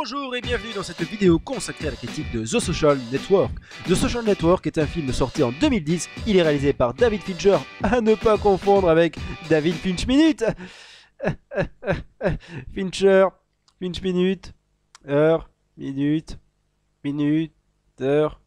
Bonjour et bienvenue dans cette vidéo consacrée à la critique de The Social Network. The Social Network est un film sorti en 2010, il est réalisé par David Fincher, à ne pas confondre avec David Finch Minute. Fincher, Finch Minute, heure, minute, minute, heure.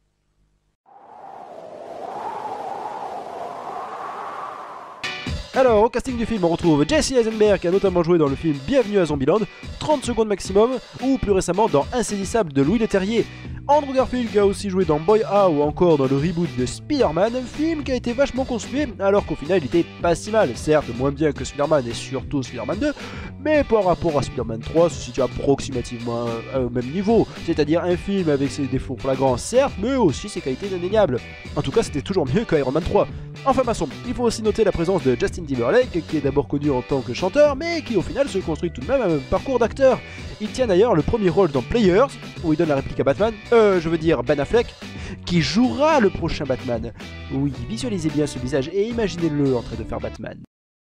Alors, au casting du film, on retrouve Jesse Eisenberg qui a notamment joué dans le film Bienvenue à Zombieland, 30 secondes maximum, ou plus récemment dans Insaisissable de Louis Leterrier. Andrew Garfield qui a aussi joué dans Boy A ou encore dans le reboot de Spider-Man, un film qui a été vachement consumé alors qu'au final il était pas si mal, certes moins bien que Spider-Man et surtout Spider-Man 2, mais par rapport à Spider-Man 3 se situe approximativement au même niveau, c'est-à-dire un film avec ses défauts flagrants certes, mais aussi ses qualités indéniables. En tout cas c'était toujours mieux que Iron Man 3. Enfin passons, il faut aussi noter la présence de Justin Timberlake qui est d'abord connu en tant que chanteur mais qui au final se construit tout de même un parcours d'acteur. Il tient d'ailleurs le premier rôle dans Players, où il donne la réplique à Batman, je veux dire Ben Affleck, qui jouera le prochain Batman. Oui, visualisez bien ce visage et imaginez-le en train de faire Batman.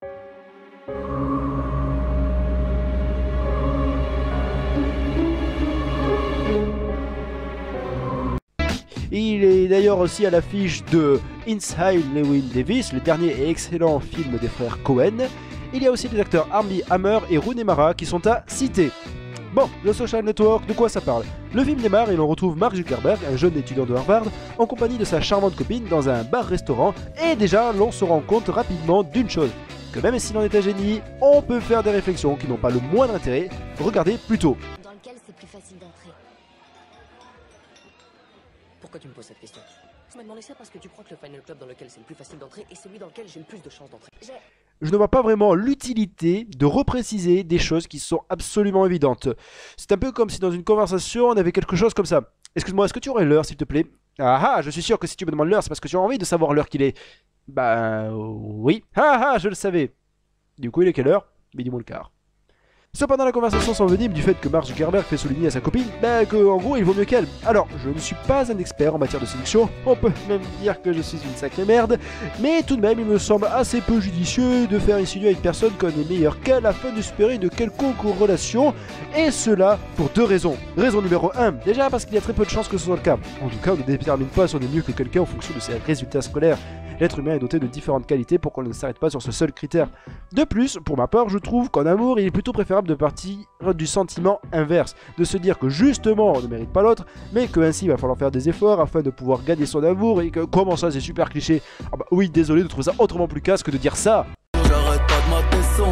Il est d'ailleurs aussi à l'affiche de Inside Llewyn Davis, le dernier et excellent film des frères Cohen. Il y a aussi les acteurs Armie Hammer et Rooney Mara qui sont à citer. Bon, The Social Network, de quoi ça parle? Le film démarre et l'on retrouve Mark Zuckerberg, un jeune étudiant de Harvard, en compagnie de sa charmante copine dans un bar-restaurant, et déjà l'on se rend compte rapidement d'une chose, que même si l'on est un génie, on peut faire des réflexions qui n'ont pas le moindre intérêt, regardez plutôt. Dans lequel c'est plus facile d'entrer. Pourquoi tu me poses cette question? Je m'as demandé ça parce que tu crois que le Final Club dans lequel c'est le plus facile d'entrer est celui dans lequel j'ai le plus de chances d'entrer. Je ne vois pas vraiment l'utilité de repréciser des choses qui sont absolument évidentes. C'est un peu comme si dans une conversation on avait quelque chose comme ça. Excuse-moi, est-ce que tu aurais l'heure s'il te plaît? Ah ah, je suis sûr que si tu me demandes l'heure c'est parce que tu as envie de savoir l'heure qu'il est. Bah oui. Ah ah, je le savais. Du coup il est quelle heure? Midi moins le quart. Cependant la conversation s'envenime du fait que Mark Zuckerberg fait souligner à sa copine que en gros il vaut mieux qu'elle. Alors je ne suis pas un expert en matière de séduction, on peut même dire que je suis une sacrée merde, mais tout de même il me semble assez peu judicieux de faire insinuer à une personne qu'on est meilleur qu'elle afin d'espérer de quelconque relation, et cela pour deux raisons. Raison numéro 1, déjà parce qu'il y a très peu de chances que ce soit le cas. En tout cas on ne détermine pas si on est mieux que quelqu'un en fonction de ses résultats scolaires. L'être humain est doté de différentes qualités pour qu'on ne s'arrête pas sur ce seul critère. De plus, pour ma part, je trouve qu'en amour, il est plutôt préférable de partir du sentiment inverse, de se dire que justement on ne mérite pas l'autre, mais qu'ainsi il va falloir faire des efforts afin de pouvoir gagner son amour, et que comment ça c'est super cliché. Ah bah oui, désolé de trouver ça autrement plus casse que de dire ça. J'arrête pas de mater son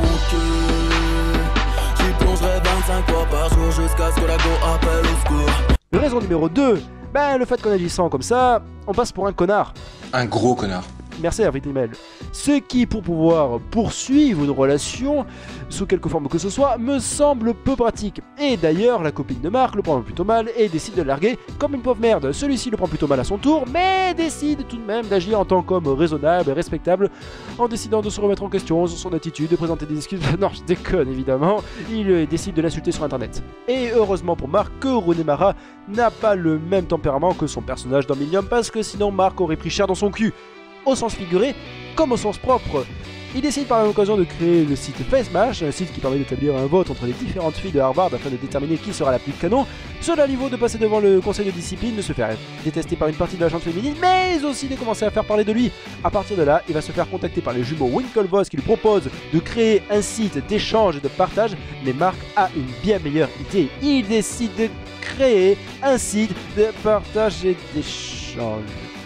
cul. J'y plongerai 25 fois par jour jusqu'à ce que la go appelle au secours. Raison numéro 2, le fait qu'en agissant comme ça, on passe pour un connard. Un gros connard. Merci à Email. Ce qui, pour pouvoir poursuivre une relation, sous quelque forme que ce soit, me semble peu pratique. Et d'ailleurs, la copine de Mark le prend plutôt mal et décide de le larguer comme une pauvre merde. Celui-ci le prend plutôt mal à son tour, mais décide tout de même d'agir en tant qu'homme raisonnable et respectable, en décidant de se remettre en question sur son attitude, de présenter des excuses. Non, je déconne évidemment. Il décide de l'insulter sur internet. Et heureusement pour Mark que Rooney Mara n'a pas le même tempérament que son personnage dans Millennium, parce que sinon Mark aurait pris cher dans son cul. Au sens figuré comme au sens propre. Il décide par l'occasion de créer le site FaceMash, un site qui permet d'établir un vote entre les différentes filles de Harvard afin de déterminer qui sera la plus canon. Cela lui vaut de passer devant le conseil de discipline, de se faire détester par une partie de la gente féminine, mais aussi de commencer à faire parler de lui. A partir de là, il va se faire contacter par les jumeaux Winklevoss qui lui proposent de créer un site d'échange et de partage, mais Mark a une bien meilleure idée. Il décide de créer un site de partage et d'échange.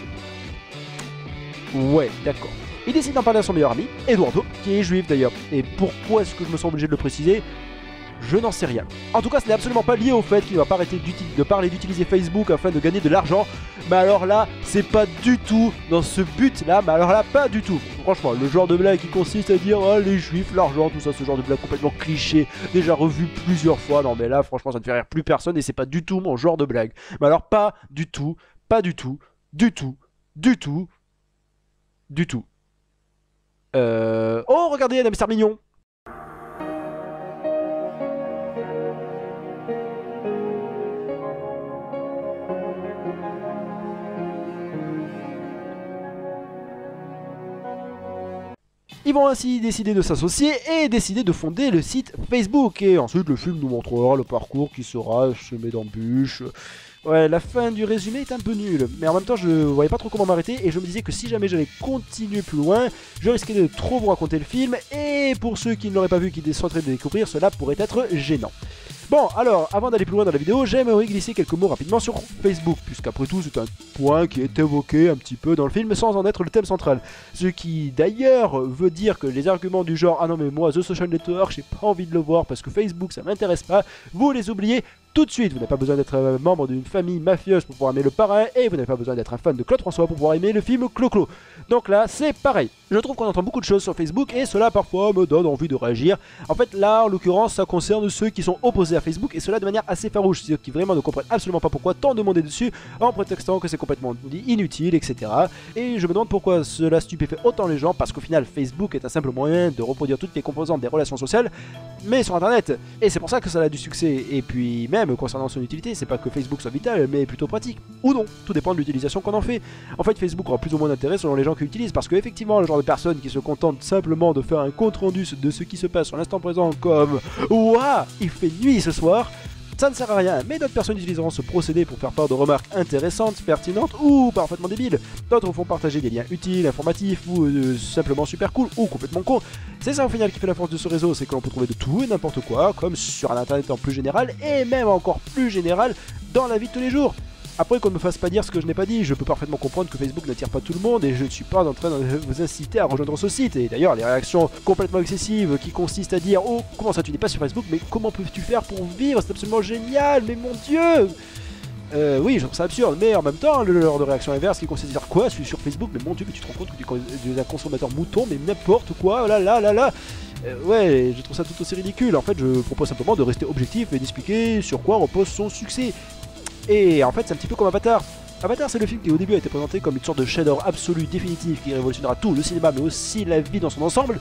Ouais, d'accord. Il décide d'en parler à son meilleur ami, Eduardo, qui est juif d'ailleurs. Et pourquoi est-ce que je me sens obligé de le préciser? Je n'en sais rien. En tout cas, ce n'est absolument pas lié au fait qu'il ne va pas arrêter de parler d'utiliser Facebook afin de gagner de l'argent. Mais alors là, c'est pas du tout dans ce but-là. Mais alors là, pas du tout. Franchement, le genre de blague qui consiste à dire oh, les juifs, l'argent, tout ça, ce genre de blague complètement cliché, déjà revu plusieurs fois. Non mais là, franchement, ça ne fait rire plus personne et c'est pas du tout mon genre de blague. Mais alors pas du tout, pas du tout, du tout, du tout. Du tout. Oh, regardez, un hamster mignon. Ils vont ainsi décider de s'associer et décider de fonder le site Facebook. Et ensuite le film nous montrera le parcours qui sera semé d'embûches. Ouais, la fin du résumé est un peu nulle, mais en même temps je voyais pas trop comment m'arrêter et je me disais que si jamais j'allais continuer plus loin, je risquais de trop vous raconter le film et pour ceux qui ne l'auraient pas vu, qui sont en train de le découvrir, cela pourrait être gênant. Bon, alors, avant d'aller plus loin dans la vidéo, j'aimerais glisser quelques mots rapidement sur Facebook, puisqu'après tout, c'est un point qui est évoqué un petit peu dans le film, sans en être le thème central. Ce qui, d'ailleurs, veut dire que les arguments du genre « Ah non mais moi, The Social Network, j'ai pas envie de le voir parce que Facebook, ça m'intéresse pas », vous les oubliez tout de suite. Vous n'avez pas besoin d'être membre d'une famille mafieuse pour pouvoir aimer le parrain, et vous n'avez pas besoin d'être un fan de Claude François pour pouvoir aimer le film Clo-Clo. Donc là, c'est pareil. Je trouve qu'on entend beaucoup de choses sur Facebook, et cela parfois me donne envie de réagir. En fait, là, en l'occurrence, ça concerne ceux qui sont opposés à Facebook, et cela de manière assez farouche, ceux qui vraiment ne comprennent absolument pas pourquoi tant demander dessus, en prétextant que c'est complètement inutile, etc. Et je me demande pourquoi cela stupéfait autant les gens, parce qu'au final, Facebook est un simple moyen de reproduire toutes les composantes des relations sociales, mais sur Internet. Et c'est pour ça que ça a du succès. Et puis même concernant son utilité, c'est pas que Facebook soit vital, mais plutôt pratique. Ou non, tout dépend de l'utilisation qu'on en fait. En fait, Facebook aura plus ou moins d'intérêt selon les gens qui l'utilisent, parce que effectivement, le genre de personnes qui se contentent simplement de faire un compte rendu de ce qui se passe sur l'instant présent, comme ouah, il fait nuit ce soir, ça ne sert à rien, mais d'autres personnes utiliseront ce procédé pour faire part de remarques intéressantes, pertinentes ou parfaitement débiles. D'autres font partager des liens utiles, informatifs ou simplement super cool ou complètement cons. C'est ça au final qui fait la force de ce réseau, c'est que l'on peut trouver de tout et n'importe quoi, comme sur un internet en plus général et même encore plus général dans la vie de tous les jours. Après qu'on ne me fasse pas dire ce que je n'ai pas dit, je peux parfaitement comprendre que Facebook n'attire pas tout le monde et je ne suis pas en train de vous inciter à rejoindre ce site. Et d'ailleurs les réactions complètement excessives qui consistent à dire « Oh, comment ça tu n'es pas sur Facebook, mais comment peux-tu faire pour vivre, c'est absolument génial, mais mon Dieu !» Oui, je trouve ça absurde, mais en même temps, le genre de réaction inverse qui consiste à dire « Quoi, je suis sur Facebook, mais mon Dieu, mais tu te rends compte que tu es un consommateur mouton, mais n'importe quoi, là là là là !» Ouais, je trouve ça tout aussi ridicule. En fait, je propose simplement de rester objectif et d'expliquer sur quoi repose son succès. Et en fait, c'est un petit peu comme Avatar. Avatar, c'est le film qui au début a été présenté comme une sorte de chef-d'œuvre absolu, définitif, qui révolutionnera tout, le cinéma, mais aussi la vie dans son ensemble,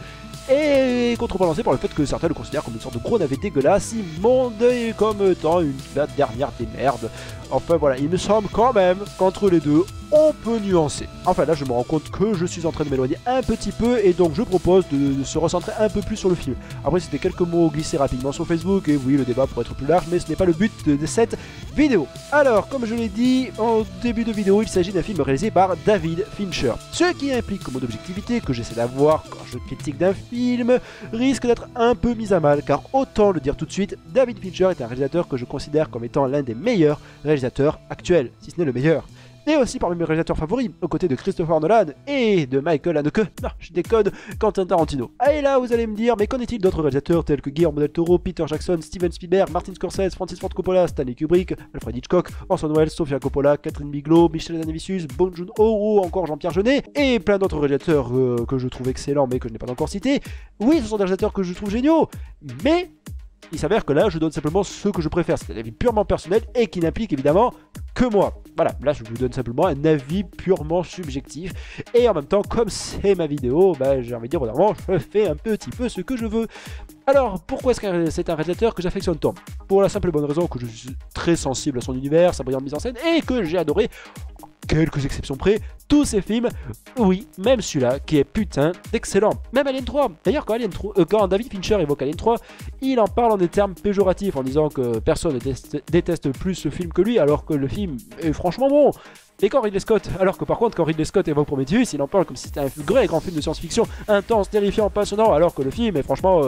et contrebalancé par le fait que certains le considèrent comme une sorte de gros navet dégueulasse, immonde, et comme étant la dernière des merdes. Enfin voilà, il me semble quand même qu'entre les deux, on peut nuancer. Enfin là, je me rends compte que je suis en train de m'éloigner un petit peu, et donc je propose de se recentrer un peu plus sur le film. Après, c'était quelques mots glissés rapidement sur Facebook, et oui, le débat pourrait être plus large, mais ce n'est pas le but de cette vidéo. Alors, comme je l'ai dit en début de vidéo, il s'agit d'un film réalisé par David Fincher. Ce qui implique comme mot d'objectivité que j'essaie d'avoir quand je critique d'un film risque d'être un peu mis à mal, car autant le dire tout de suite, David Fincher est un réalisateur que je considère comme étant l'un des meilleurs réalisateurs actuels, si ce n'est le meilleur. Et aussi parmi mes réalisateurs favoris, aux côtés de Christopher Nolan et de Michael Haneke, non, je décode, Quentin Tarantino. Ah, et là, vous allez me dire, mais qu'en est-il d'autres réalisateurs tels que Guillermo del Toro, Peter Jackson, Steven Spielberg, Martin Scorsese, Francis Ford Coppola, Stanley Kubrick, Alfred Hitchcock, Orson Welles, Sofia Coppola, Catherine Bigelow, Michel Haneke, Bong Joon-ho ou encore Jean-Pierre Jeunet, et plein d'autres réalisateurs que je trouve excellents mais que je n'ai pas encore cités. Oui, ce sont des réalisateurs que je trouve géniaux, mais il s'avère que là, je donne simplement ce que je préfère, c'est un avis purement personnel et qui n'implique évidemment que moi. Voilà, là je vous donne simplement un avis purement subjectif. Et en même temps, comme c'est ma vidéo, bah, j'ai envie de dire, vraiment, je fais un petit peu ce que je veux. Alors, pourquoi est-ce que c'est un réalisateur que j'affectionne tant? Pour la simple et bonne raison que je suis très sensible à son univers, sa brillante mise en scène, et que j'ai adoré, quelques exceptions près, tous ces films, oui, même celui-là, qui est putain d'excellent. Même Alien 3. D'ailleurs, quand David Fincher évoque Alien 3, il en parle en des termes péjoratifs, en disant que personne déteste plus ce film que lui, alors que le film est franchement bon. Et quand Ridley Scott, alors que par contre, quand Ridley Scott évoque Prometheus, il en parle comme si c'était un vrai grand film de science-fiction, intense, terrifiant, passionnant, alors que le film est franchement...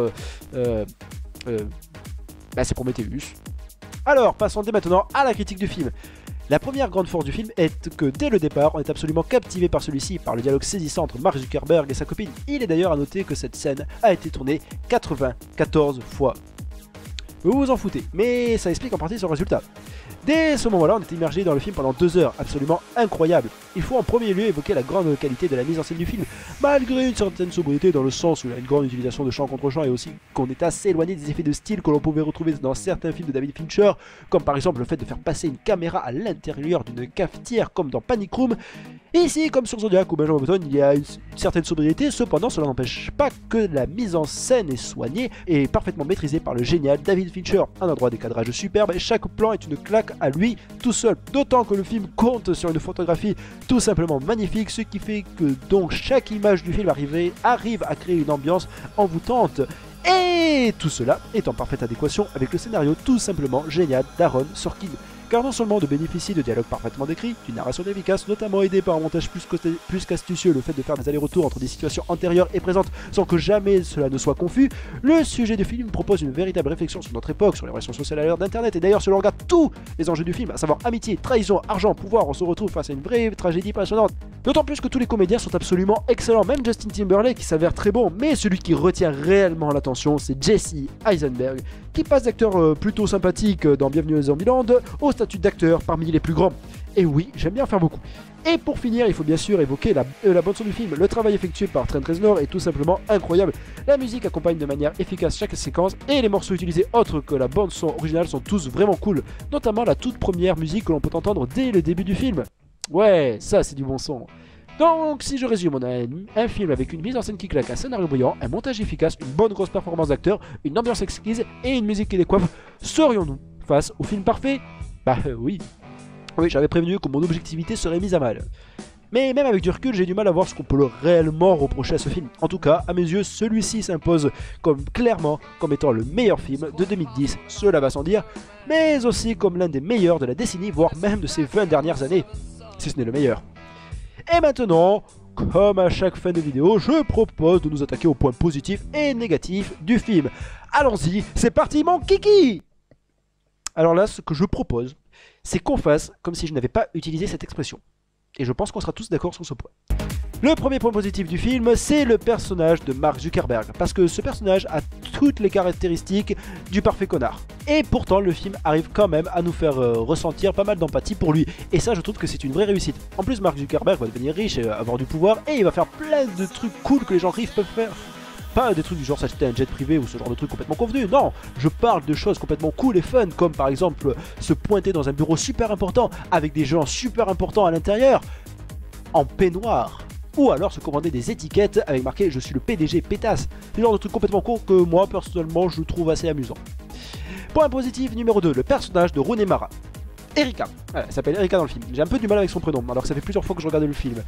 bah, c'est Prometheus. Alors, passons dès maintenant à la critique du film. La première grande force du film est que dès le départ, on est absolument captivé par celui-ci, par le dialogue saisissant entre Mark Zuckerberg et sa copine. Il est d'ailleurs à noter que cette scène a été tournée 94 fois. Vous vous en foutez, mais ça explique en partie son résultat. Dès ce moment-là, on est immergé dans le film pendant 2 heures, absolument incroyable. Il faut en premier lieu évoquer la grande qualité de la mise en scène du film, malgré une certaine sobriété dans le sens où il y a une grande utilisation de champ contre champ et aussi qu'on est assez éloigné des effets de style que l'on pouvait retrouver dans certains films de David Fincher, comme par exemple le fait de faire passer une caméra à l'intérieur d'une cafetière comme dans Panic Room. Et ici, comme sur Zodiac ou Benjamin Button, il y a une certaine sobriété, cependant cela n'empêche pas que la mise en scène est soignée et parfaitement maîtrisée par le génial David Fincher. Un endroit des cadrages superbes et chaque plan est une claque à lui tout seul. D'autant que le film compte sur une photographie tout simplement magnifique, ce qui fait que donc chaque image du film arrive à créer une ambiance envoûtante. Et tout cela est en parfaite adéquation avec le scénario tout simplement génial d'Aaron Sorkin. Car non seulement de bénéficier de dialogues parfaitement décrits, d'une narration efficace, notamment aidée par un montage plus qu'astucieux, le fait de faire des allers-retours entre des situations antérieures et présentes sans que jamais cela ne soit confus, le sujet du film propose une véritable réflexion sur notre époque, sur les relations sociales à l'heure d'internet, et d'ailleurs si l'on regarde tous les enjeux du film, à savoir amitié, trahison, argent, pouvoir, on se retrouve face à une vraie tragédie passionnante. D'autant plus que tous les comédiens sont absolument excellents, même Justin Timberlake qui s'avère très bon, mais celui qui retient réellement l'attention c'est Jesse Eisenberg, qui passe d'acteur plutôt sympathique dans Bienvenue aux Zombieland au statut d'acteur parmi les plus grands. Et oui, j'aime bien faire beaucoup. Et pour finir, il faut bien sûr évoquer la bande son du film. Le travail effectué par Trent Reznor est tout simplement incroyable. La musique accompagne de manière efficace chaque séquence et les morceaux utilisés autres que la bande son originale sont tous vraiment cool. Notamment la toute première musique que l'on peut entendre dès le début du film. Ouais, ça c'est du bon son. Donc, si je résume, on a un film avec une mise en scène qui claque, un scénario brillant, un montage efficace, une bonne grosse performance d'acteur, une ambiance exquise et une musique qui décoiffe. Serions-nous face au film parfait? Bah oui. Oui, j'avais prévenu que mon objectivité serait mise à mal. Mais même avec du recul, j'ai du mal à voir ce qu'on peut réellement reprocher à ce film. En tout cas, à mes yeux, celui-ci s'impose clairement comme étant le meilleur film de 2010, cela va sans dire, mais aussi comme l'un des meilleurs de la décennie, voire même de ces 20 dernières années, si ce n'est le meilleur. Et maintenant, comme à chaque fin de vidéo, je propose de nous attaquer aux points positifs et négatifs du film. Allons-y, c'est parti mon kiki! Alors là, ce que je propose, c'est qu'on fasse comme si je n'avais pas utilisé cette expression. Et je pense qu'on sera tous d'accord sur ce point. Le premier point positif du film, c'est le personnage de Mark Zuckerberg, parce que ce personnage a toutes les caractéristiques du parfait connard. Et pourtant, le film arrive quand même à nous faire ressentir pas mal d'empathie pour lui. Et ça, je trouve que c'est une vraie réussite. En plus, Mark Zuckerberg va devenir riche et avoir du pouvoir, et il va faire plein de trucs cool que les gens riches peuvent faire. Pas des trucs du genre s'acheter un jet privé ou ce genre de trucs complètement convenus, non, je parle de choses complètement cool et fun, comme par exemple se pointer dans un bureau super important, avec des gens super importants à l'intérieur, en peignoir. Ou alors se commander des étiquettes avec marqué « Je suis le PDG pétasse ». C'est le genre de trucs complètement courts que moi, personnellement, je trouve assez amusant. Point positif numéro 2, le personnage de Rooney Mara. Erika, elle s'appelle Erika dans le film. J'ai un peu du mal avec son prénom, alors que ça fait plusieurs fois que je regarde le film.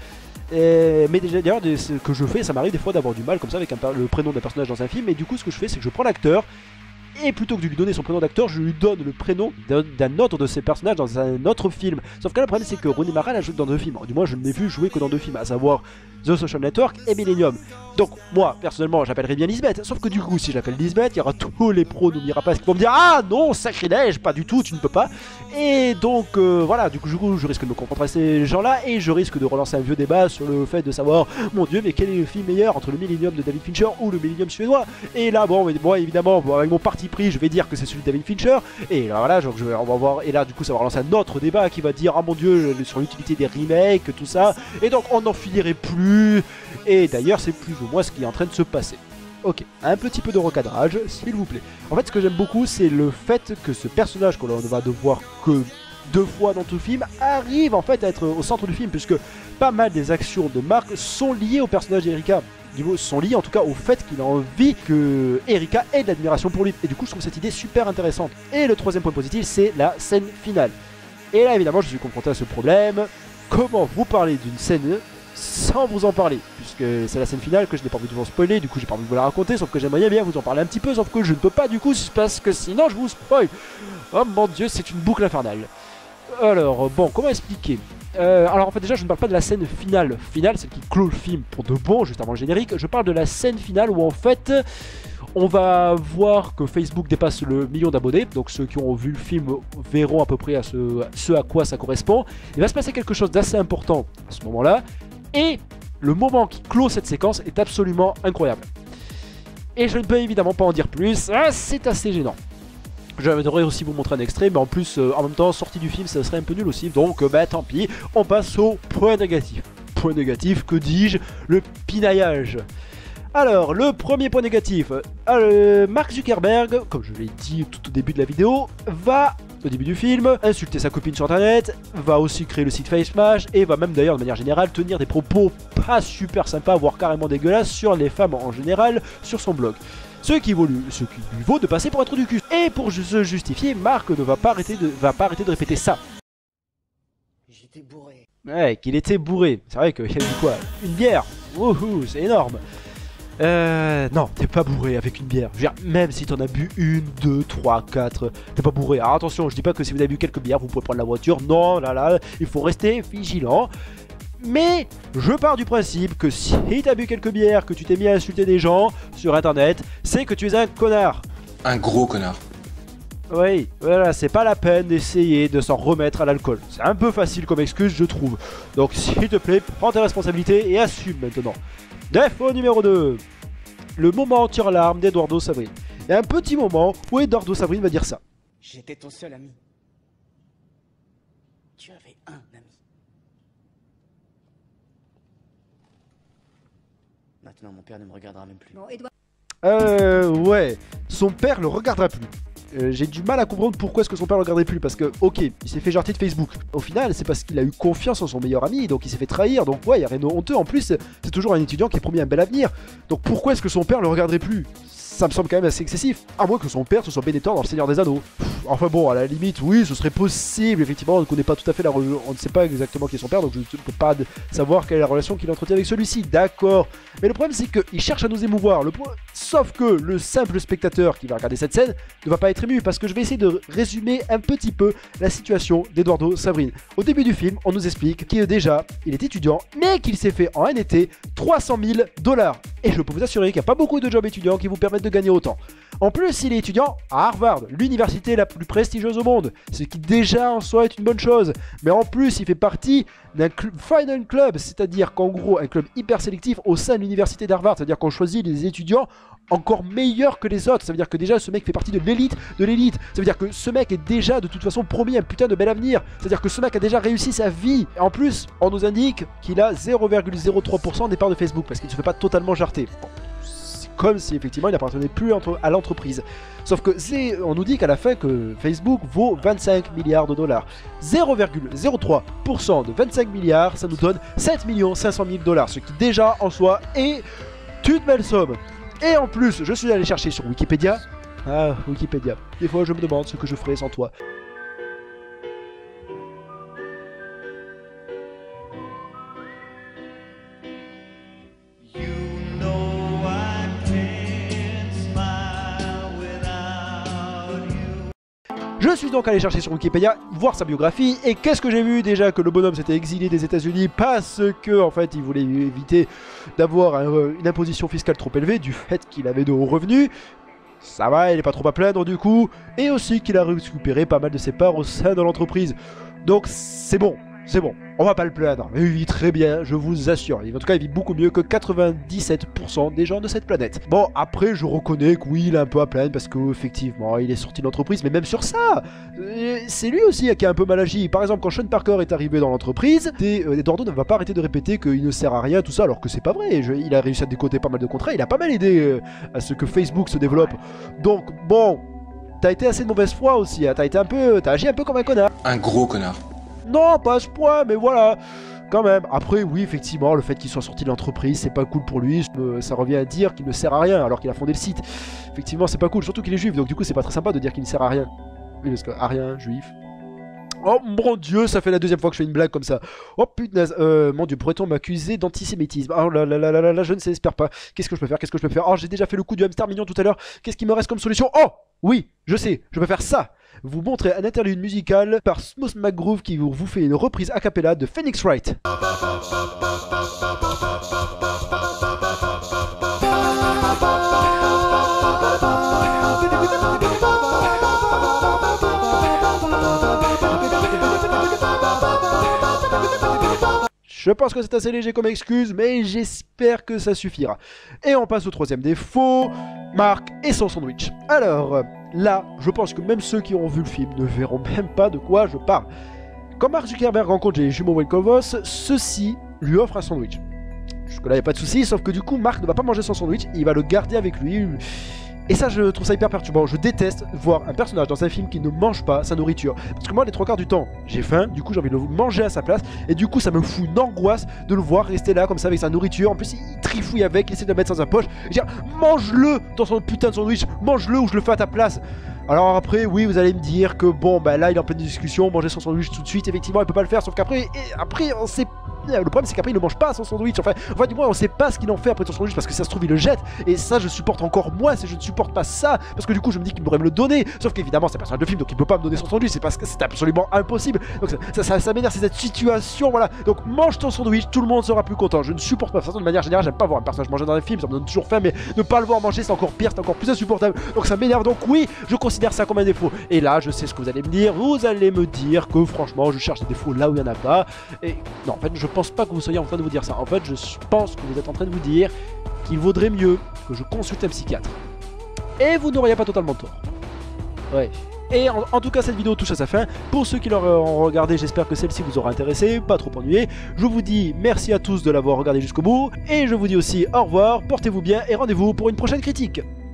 Mais déjà, d'ailleurs, ce que je fais, ça m'arrive des fois d'avoir du mal comme ça avec le prénom d'un personnage dans un film. Et du coup, ce que je fais, c'est que je prends l'acteur. Et plutôt que de lui donner son prénom d'acteur, je lui donne le prénom d'un autre de ses personnages dans un autre film. Sauf que là, le problème, c'est que Rooney Mara l'a joué dans 2 films. Du moins, je ne l'ai vu jouer que dans 2 films, à savoir The Social Network et Millennium. Donc, moi, personnellement, j'appellerais bien Lisbeth. Sauf que du coup, si je l'appelle Lisbeth, il y aura tous les pros de Mirapas qui vont me dire « Ah non, sacrilège, pas du tout, tu ne peux pas ». Et donc, voilà, du coup, je risque de me confronter à ces gens-là et je risque de relancer un vieux débat sur le fait de savoir « Mon Dieu, mais quel est le film meilleur entre le Millennium de David Fincher ou le Millennium suédois ?» Et là, bon, moi, évidemment, avec mon parti pris, je vais dire que c'est celui de David Fincher. Et là, voilà, on va voir. Et là, du coup, ça va relancer un autre débat qui va dire « Ah mon Dieu, sur l'utilité des remakes, tout ça. » Et donc, on n'en finirait plus. Et d'ailleurs, c'est plus ou moins ce qui est en train de se passer. Ok, un petit peu de recadrage, s'il vous plaît. En fait, ce que j'aime beaucoup, c'est le fait que ce personnage qu'on ne va devoir que 2 fois dans tout le film arrive en fait à être au centre du film, puisque pas mal des actions de Mark sont liées au personnage d'Erika. Sont liés en tout cas au fait qu'il a envie que Erika ait de l'admiration pour lui. Et du coup, je trouve cette idée super intéressante. Et le troisième point positif, c'est la scène finale. Et là, évidemment, je suis confronté à ce problème. Comment vous parler d'une scène sans vous en parler, puisque c'est la scène finale que je n'ai pas envie de vous spoiler, du coup j'ai pas envie de vous la raconter, sauf que j'aimerais bien vous en parler un petit peu, sauf que je ne peux pas du coup, parce que sinon je vous spoil. Oh mon dieu, c'est une boucle infernale. Alors, bon, comment expliquer alors en fait déjà je ne parle pas de la scène finale, celle qui clôt le film pour de bon, juste avant le générique. Je parle de la scène finale où en fait on va voir que Facebook dépasse le 1 million d'abonnés. Donc ceux qui ont vu le film verront à peu près à ce à quoi ça correspond. Il va se passer quelque chose d'assez important à ce moment là. Et le moment qui clôt cette séquence est absolument incroyable. Et je ne peux évidemment pas en dire plus, c'est assez gênant. Je devrais aussi vous montrer un extrait, mais en plus, en même temps, sortie du film, ça serait un peu nul aussi. Donc, bah tant pis, on passe au point négatif. Point négatif, que dis-je? Le pinaillage. Alors, le premier point négatif, Mark Zuckerberg, comme je l'ai dit tout au début de la vidéo, va au début du film, insulter sa copine sur internet, va aussi créer le site FaceMash et va même d'ailleurs de manière générale tenir des propos pas super sympas, voire carrément dégueulasses sur les femmes en général sur son blog. Ce qui lui vaut de passer pour un trou du cul. Et pour se justifier, Marc ne va pas arrêter de répéter ça. J'étais bourré. Ouais, qu'il était bourré. C'est vrai qu'il y a eu quoi? Une bière. Wouhou, c'est énorme. Non, t'es pas bourré avec une bière. Je veux dire, même si t'en as bu 1, 2, 3, 4, t'es pas bourré. Alors attention, je dis pas que si vous avez bu quelques bières, vous pouvez prendre la voiture. Non, là, il faut rester vigilant. Mais je pars du principe que si t'as bu quelques bières, que tu t'es mis à insulter des gens sur internet, c'est que tu es un connard. Un gros connard. Oui, voilà, c'est pas la peine d'essayer de s'en remettre à l'alcool. C'est un peu facile comme excuse, je trouve. Donc s'il te plaît, prends tes responsabilités et assume maintenant. Défaut numéro 2. Le moment tire-larme d'Eduardo Sabrine. Il y a un petit moment où Eduardo Sabrine va dire ça. J'étais ton seul ami. Tu avais un ami. Maintenant, mon père ne me regardera même plus. Bon, Edouard. Ouais, son père le regardera plus. J'ai du mal à comprendre pourquoi est-ce que son père le regardait plus, parce que, ok, il s'est fait jarter de Facebook. Au final, c'est parce qu'il a eu confiance en son meilleur ami, donc il s'est fait trahir, donc ouais, il y a rien de honteux. En plus, c'est toujours un étudiant qui est promis un bel avenir. Donc pourquoi est-ce que son père le regarderait plus? Ça me semble quand même assez excessif, à moins que son père se soit Bénétor dans le Seigneur des Anneaux. Enfin bon, à la limite, oui, ce serait possible, effectivement, on ne connaît pas tout à fait on ne sait pas exactement qui est son père, donc je ne peux pas savoir quelle est la relation qu'il entretient avec celui-ci, d'accord. Mais le problème, c'est qu'il cherche à nous émouvoir, sauf que le simple spectateur qui va regarder cette scène ne va pas être ému, parce que je vais essayer de résumer un petit peu la situation d'Eduardo Sabrine. Au début du film, on nous explique qu'il est étudiant, mais qu'il s'est fait en un été 300 000 $. Et je peux vous assurer qu'il n'y a pas beaucoup de jobs étudiants qui vous permettent de gagner autant. En plus, il est étudiant à Harvard, l'université la plus prestigieuse au monde, ce qui déjà en soi est une bonne chose. Mais en plus, il fait partie d'un Final Club, c'est-à-dire qu'en gros, un club hyper sélectif au sein de l'université d'Harvard, c'est-à-dire qu'on choisit les étudiants encore meilleurs que les autres. Ça veut dire que déjà ce mec fait partie de l'élite de l'élite. Ça veut dire que ce mec est déjà de toute façon promis un putain de bel avenir. C'est-à-dire que ce mec a déjà réussi sa vie. Et en plus, on nous indique qu'il a 0,03% des parts de Facebook parce qu'il ne se fait pas totalement jarter. Bon, c'est comme si effectivement il n'appartenait plus à l'entreprise. Sauf que on nous dit qu'à la fin que Facebook vaut 25 milliards de dollars. 0,03% de 25 milliards, ça nous donne 7 500 000 $, ce qui déjà en soi est une belle somme. Et en plus, je suis allé chercher sur Wikipédia. Ah, Wikipédia. Des fois, je me demande ce que je ferais sans toi. Je suis donc allé chercher sur Wikipédia, voir sa biographie, et qu'est-ce que j'ai vu déjà? Que le bonhomme s'était exilé des États-Unis parce que, en fait, il voulait éviter d'avoir une imposition fiscale trop élevée du fait qu'il avait de hauts revenus. Ça va, il est pas trop à plaindre du coup, et aussi qu'il a récupéré pas mal de ses parts au sein de l'entreprise. Donc c'est bon, on va pas le plaindre, mais il vit très bien, je vous assure. En tout cas, il vit beaucoup mieux que 97% des gens de cette planète. Bon, après, je reconnais que oui, il est un peu à plaindre parce qu'effectivement, il est sorti de l'entreprise, mais même sur ça, c'est lui aussi qui a un peu mal agi. Par exemple, quand Sean Parker est arrivé dans l'entreprise, Eduardo ne va pas arrêter de répéter qu'il ne sert à rien, tout ça, alors que c'est pas vrai. Il a réussi à décoter pas mal de contrats, il a pas mal aidé à ce que Facebook se développe. Donc, bon, t'as été assez de mauvaise foi aussi, hein. T'as agi un peu comme un connard. Un gros connard. Non, pas à ce point, mais voilà, quand même. Après, oui, effectivement, le fait qu'il soit sorti de l'entreprise, c'est pas cool pour lui. Ça revient à dire qu'il ne sert à rien alors qu'il a fondé le site. Effectivement, c'est pas cool, surtout qu'il est juif, donc du coup, c'est pas très sympa de dire qu'il ne sert à rien. Oui, parce que à rien, juif. Oh mon dieu, ça fait la deuxième fois que je fais une blague comme ça. Oh punaise, mon dieu, pourrait-on m'accuser d'antisémitisme? Oh là là là là là, je ne sais, pas. Qu'est-ce que je peux faire? Oh, j'ai déjà fait le coup du hamster mignon tout à l'heure. Qu'est-ce qui me reste comme solution? Oh oui, je sais, je peux faire ça. Vous montrer un interlude musical par Smooth McGroove qui vous fait une reprise a cappella de Phoenix Wright. Je pense que c'est assez léger comme excuse, mais j'espère que ça suffira. Et on passe au troisième défaut, Marc et son sandwich. Alors, là, je pense que même ceux qui ont vu le film ne verront même pas de quoi je parle. Quand Mark Zuckerberg rencontre les jumeaux Winklevoss, ceux-ci lui offrent un sandwich. Jusque-là, il n'y a pas de souci, sauf que du coup, Marc ne va pas manger son sandwich, il va le garder avec lui. Et ça, je trouve ça hyper perturbant. Je déteste voir un personnage dans un film qui ne mange pas sa nourriture. Parce que moi, les 3 quarts du temps, j'ai faim, du coup, j'ai envie de manger à sa place. Et du coup, ça me fout une angoisse de le voir rester là, comme ça, avec sa nourriture. En plus, il trifouille avec, il essaie de la mettre dans sa poche. Je veux dire, mange-le dans son putain de sandwich, mange-le ou je le fais à ta place. Alors après, oui, vous allez me dire que bon, bah là, il est en pleine discussion, manger son sandwich tout de suite, effectivement, il peut pas le faire, sauf qu'après, on sait. Le problème, c'est qu'après, il ne mange pas son sandwich. Enfin, du moins, on sait pas ce qu'il en fait après son sandwich parce que ça se trouve, il le jette. Et ça, je supporte encore moins. Je ne supporte pas ça parce que du coup, je me dis qu'il pourrait me le donner. Sauf qu'évidemment, c'est un personnage de film donc il peut pas me donner son sandwich. C'est parce que c'est absolument impossible. Donc ça m'énerve, c'est cette situation. Voilà. Donc mange ton sandwich, tout le monde sera plus content. Je ne supporte pas ça. De manière générale, j'aime pas voir un personnage manger dans un film. Ça me donne toujours faim. Mais ne pas le voir manger, c'est encore pire, c'est encore plus insupportable. Donc ça m'énerve. Donc oui, je considère ça comme un défaut. Et là, je sais ce que vous allez me dire. Vous allez me dire que franchement, je cherche des défauts là où il y en a pas. Et non, en fait, je pense pas que vous soyez en train de vous dire ça. En fait, je pense que vous êtes en train de vous dire qu'il vaudrait mieux que je consulte un psychiatre. Et vous n'auriez pas totalement tort. Ouais. Et en tout cas, cette vidéo touche à sa fin. Pour ceux qui l'auront regardé, j'espère que celle-ci vous aura intéressé, pas trop ennuyé. Je vous dis merci à tous de l'avoir regardé jusqu'au bout. Et je vous dis aussi au revoir, portez-vous bien et rendez-vous pour une prochaine critique.